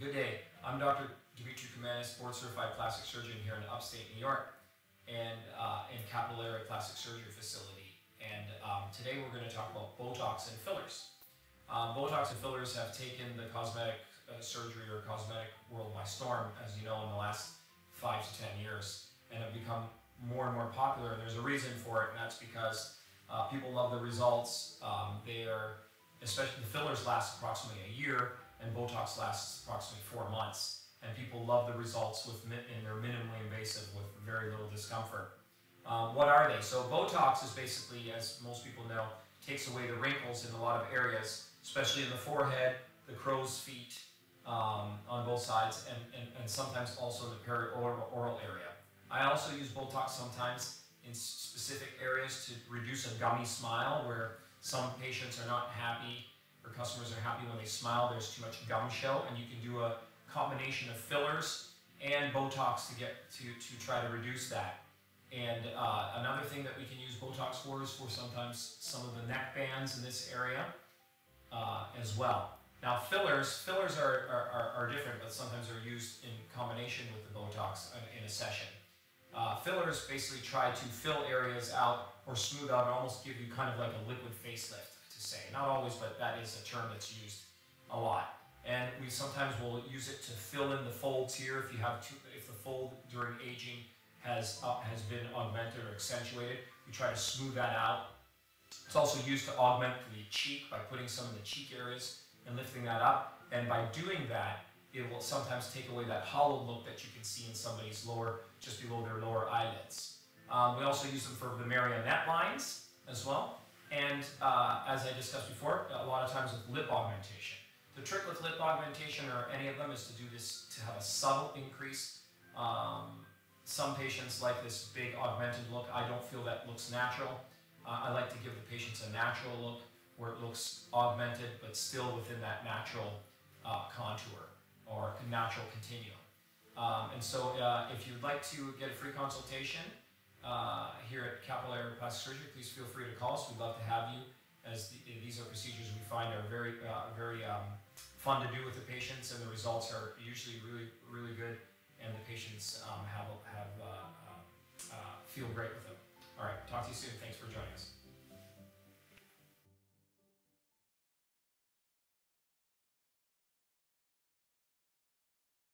Good day. I'm Dr. Dimitri Koumanis, board-certified plastic surgeon here in upstate New York and in Capillary Plastic Surgery Facility. And today we're going to talk about Botox and fillers. Botox and fillers have taken the cosmetic surgery or cosmetic world by storm, as you know, in the last 5 to 10 years, and have become more and more popular. And there's a reason for it, and that's because people love the results. Especially the fillers last approximately a year, and Botox lasts approximately 4 months. And people love the results and they're minimally invasive with very little discomfort. What are they? So Botox is basically, as most people know, takes away the wrinkles in a lot of areas, especially in the forehead, the crow's feet on both sides, and sometimes also the perioral area. I also use Botox sometimes in specific areas to reduce a gummy smile, where some patients are not happy, or customers are happy when they smile, there's too much gum show, and you can do a combination of fillers and Botox to try to reduce that. And another thing that we can use Botox for is for sometimes some of the neck bands in this area as well. Now fillers are different, but sometimes they're used in combination with the Botox in a session. Fillers basically try to fill areas out or smooth out and almost give you kind of like a liquid facelift, to say. Not always, but that is a term that's used a lot. And we sometimes will use it to fill in the folds here if the fold during aging has been augmented or accentuated. We try to smooth that out. It's also used to augment the cheek by putting some in the cheek areas and lifting that up. And by doing that, it will sometimes take away that hollow look that you can see in somebody's just below their lower eyelids. We also use them for the marionette lines as well. And as I discussed before, a lot of times with lip augmentation. The trick with lip augmentation or any of them is to do this to have a subtle increase. Some patients like this big augmented look. I don't feel that looks natural. I like to give the patients a natural look where it looks augmented but still within that natural contour or natural continuum. And so if you'd like to get a free consultation here at Capillary Plastic Surgery, please feel free to call us. We'd love to have you, as these are procedures we find are very fun to do with the patients, and the results are usually really good, and the patients feel great with them. All right, talk to you soon. Thanks for joining us.